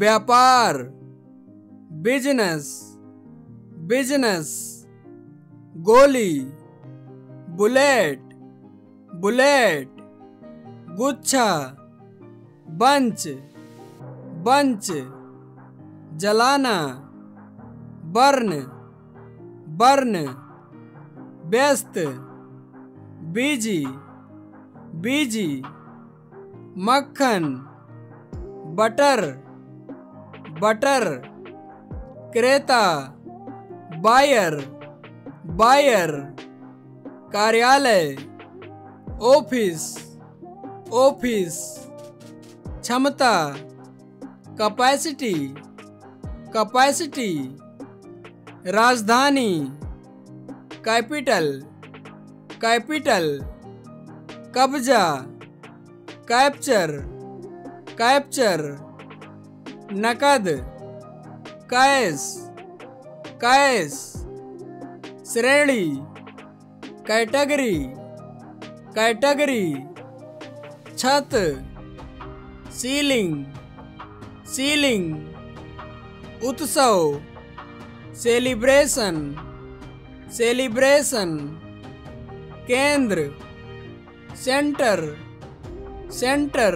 व्यापार, business, business. गोली, bullet, bullet. गुच्छा, बंच, बंच। जलाना, बर्न, बर्न। व्यस्त, बीजी, बीजी। मक्खन, बटर, बटर। क्रेता, बायर, बायर। कार्यालय, ऑफिस, ऑफिस। क्षमता, कैपेसिटी, कैपेसिटी। राजधानी, कैपिटल, कैपिटल। कब्जा, कैप्चर, कैप्चर। नकद, कैश, कैश। श्रेणी, कैटेगरी, कैटेगरी। छत, सीलिंग, सीलिंग। उत्सव, सेलिब्रेशन, सेलिब्रेशन। केंद्र, सेंटर, सेंटर।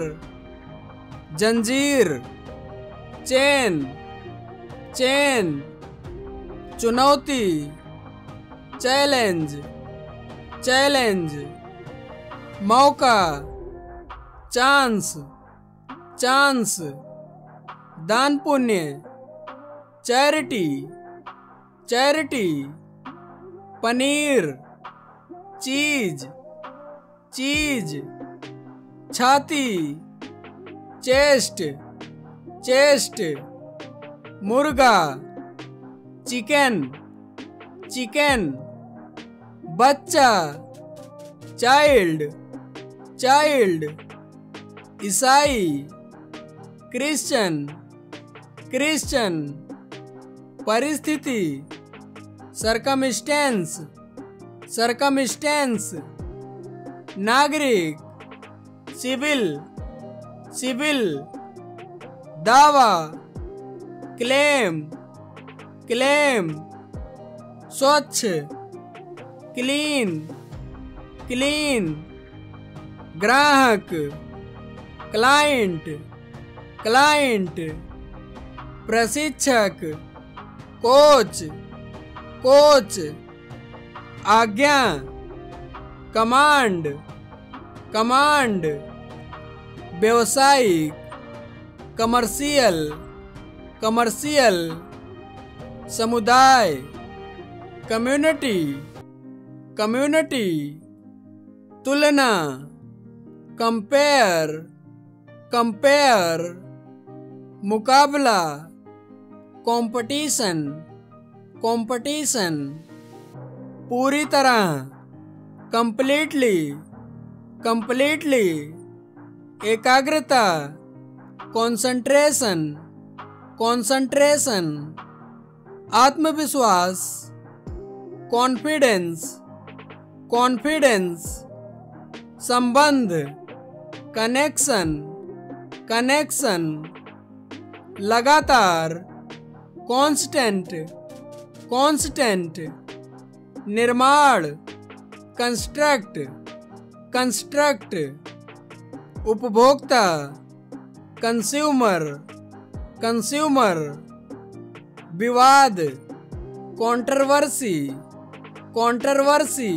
जंजीर, चेन, चेन। चुनौती, चैलेंज, चैलेंज। मौका, चांस, चांस। दान पुण्य, चैरिटी, चैरिटी। पनीर, चीज, चीज। छाती, चेस्ट, चेस्ट। मुर्गा, चिकन, चिकन। बच्चा, चाइल्ड, चाइल्ड। ईसाई, क्रिश्चियन, क्रिश्चियन। परिस्थिति, सरकमस्टेंस, सरकमस्टेंस। नागरिक, सिविल, सिविल। दावा, क्लेम, क्लेम। स्वच्छ, क्लीन, क्लीन। ग्राहक, क्लाइंट, क्लाइंट। प्रशिक्षक, कोच, कोच। आज्ञा, कमांड, कमांड। व्यवसायिक, कमर्शियल, कमर्शियल। समुदाय, कम्युनिटी, कम्युनिटी। तुलना, कंपेयर, कंपेयर। मुकाबला, कंपटीशन, कंपटीशन। पूरी तरह, कंप्लीटली, कंप्लीटली। एकाग्रता, कंसंट्रेशन, कंसंट्रेशन। आत्मविश्वास, कॉन्फिडेंस, कॉन्फिडेंस। संबंध, कनेक्शन, कनेक्शन। लगातार, कांस्टेंट, कांस्टेंट। निर्माण, कंस्ट्रक्ट, कंस्ट्रक्ट। उपभोक्ता, कंज्यूमर, कंज्यूमर। विवाद, कंट्रोवर्सी, कंट्रोवर्सी।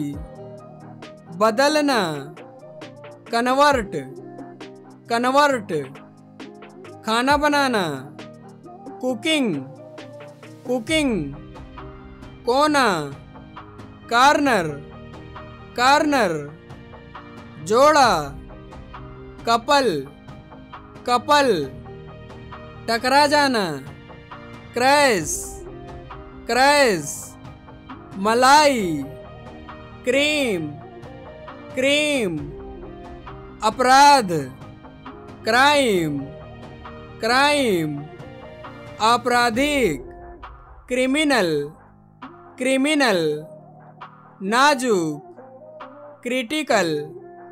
बदलना, कन्वर्ट, कन्वर्ट। खाना बनाना, कुकिंग, कुकिंग। कोना, कार्नर, कार्नर। जोड़ा, कपल, कपल। टकरा जाना, क्रैश, क्रैश। मलाई, क्रीम, क्रीम। अपराध, क्राइम, क्राइम। आपराधिक, क्रिमिनल, क्रिमिनल। नाजुक, क्रिटिकल,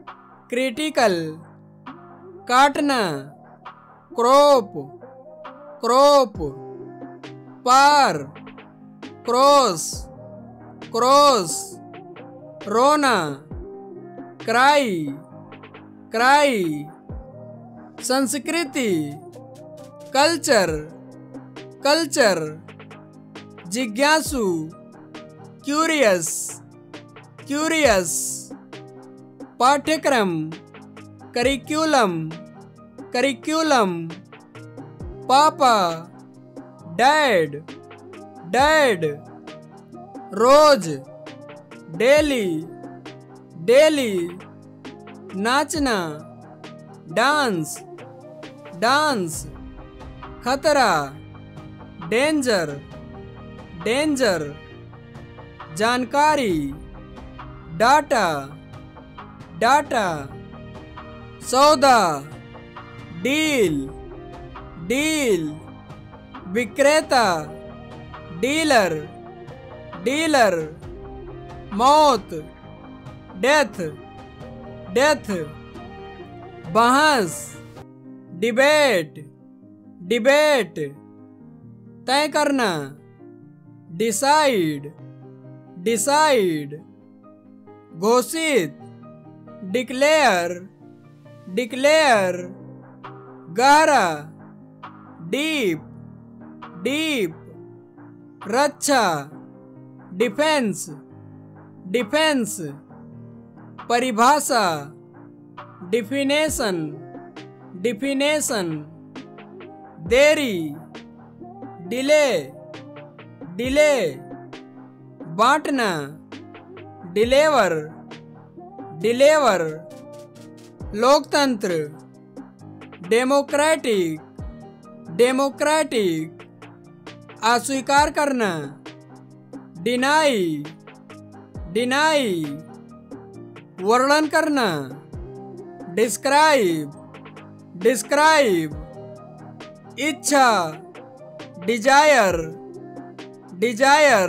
क्रिटिकल। काटना, क्रॉप, क्रॉप, पार, क्रॉस, क्रॉस, रोना, क्राई, क्राई, संस्कृति, कल्चर, कल्चर, जिज्ञासु, क्यूरियस, क्यूरियस, पाठ्यक्रम, करिकुलम, करिकुलम, पापा, डैड, डैड, रोज, डेली, डेली, नाचना, डांस, डांस, खतरा, डेंजर, डेंजर, जानकारी, डाटा, डाटा, सौदा, डील, डील, विक्रेता, डीलर, डीलर, मौत, डेथ, डेथ, बहस, डिबेट, डिबेट, तय करना, डिसाइड, डिसाइड, घोषित, डिक्लेयर, डिक्लेयर, गहरा, डीप, डीप, रक्षा, डिफेंस, डिफेंस, परिभाषा, डिफिनेशन, डिफिनेशन, देरी, डिले, डिले, बांटना, डिलीवर, डिलीवर, लोकतंत्र, डेमोक्रेटिक, डेमोक्रेटिक, अस्वीकार करना, डिनाई, डिनाई, वर्णन करना, डिस्क्राइब, डिस्क्राइब, इच्छा, डिजायर, डिजायर,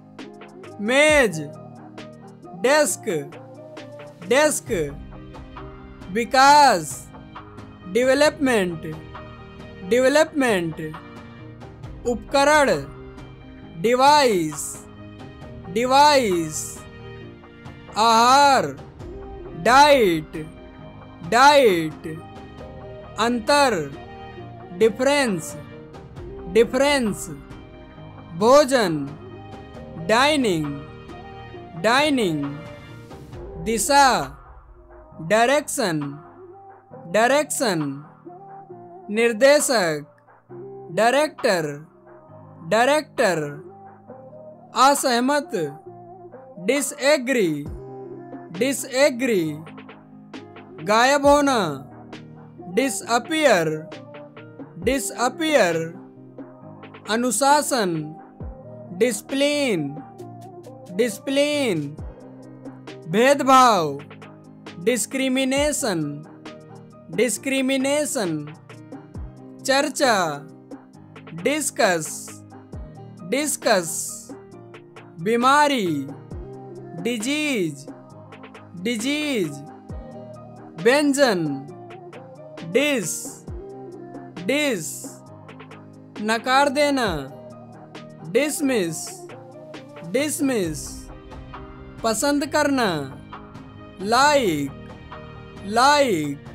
मेज, डेस्क, डेस्क, विकास, डेवलपमेंट, डेवलपमेंट, उपकरण, डिवाइस, डिवाइस, आहार, डाइट, डाइट, अंतर, डिफरेंस, डिफरेंस, भोजन, डाइनिंग, डाइनिंग, दिशा, डायरेक्शन, डायरेक्शन, निर्देशक, डायरेक्टर, डायरेक्टर, असहमत, डिसएग्री, डिसएग्री, गायब होना, डिसअपियर, डिसअपियर, अनुशासन, डिसिप्लिन, डिसिप्लिन, भेदभाव, डिस्क्रिमिनेशन, डिस्क्रिमिनेशन, चर्चा, डिस्कस, डिस्कस, बीमारी, डिजीज, डिजीज, व्यंजन, डिस, डिस, नकार देना, डिसमिस, डिसमिस, पसंद करना, लाइक, लाइक,